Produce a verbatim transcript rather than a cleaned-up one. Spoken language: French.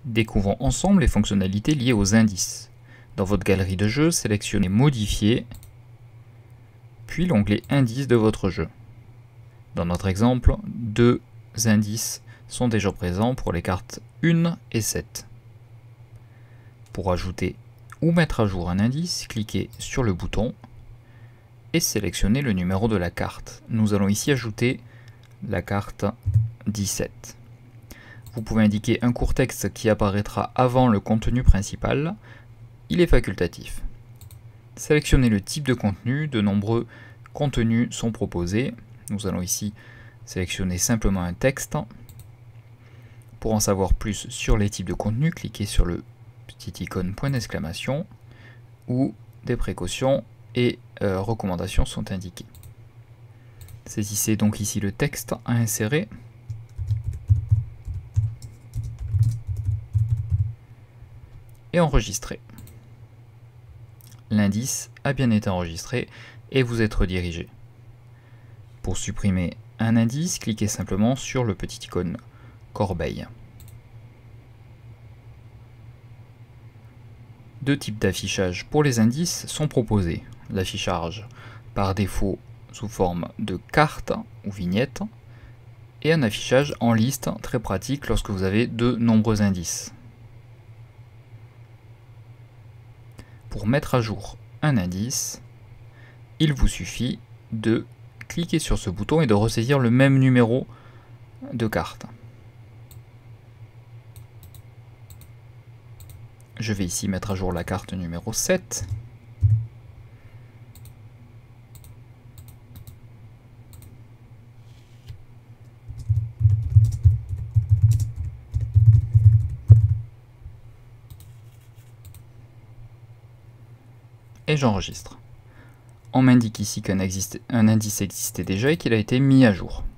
Découvrons ensemble les fonctionnalités liées aux indices. Dans votre galerie de jeux, sélectionnez Modifier, puis l'onglet Indices de votre jeu. Dans notre exemple, deux indices sont déjà présents pour les cartes un et sept. Pour ajouter ou mettre à jour un indice, cliquez sur le bouton et sélectionnez le numéro de la carte. Nous allons ici ajouter la carte dix-sept. Vous pouvez indiquer un court texte qui apparaîtra avant le contenu principal. Il est facultatif. Sélectionnez le type de contenu. De nombreux contenus sont proposés. Nous allons ici sélectionner simplement un texte. Pour en savoir plus sur les types de contenus, cliquez sur le petit icône point d'exclamation où des précautions et euh, recommandations sont indiquées. Saisissez donc ici le texte à insérer. Et enregistrer. L'indice a bien été enregistré et vous êtes redirigé. Pour supprimer un indice, cliquez simplement sur le petit icône corbeille. Deux types d'affichage pour les indices sont proposés. L'affichage par défaut sous forme de carte ou vignette et un affichage en liste très pratique lorsque vous avez de nombreux indices. Pour mettre à jour un indice, il vous suffit de cliquer sur ce bouton et de ressaisir le même numéro de carte. Je vais ici mettre à jour la carte numéro sept. Et j'enregistre. On m'indique ici qu'un indice existait déjà et qu'il a été mis à jour.